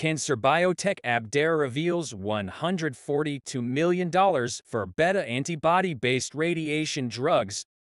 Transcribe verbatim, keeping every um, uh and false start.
Cancer biotech Abdera reveals one hundred forty-two million dollars for beta antibody-based radiation drugs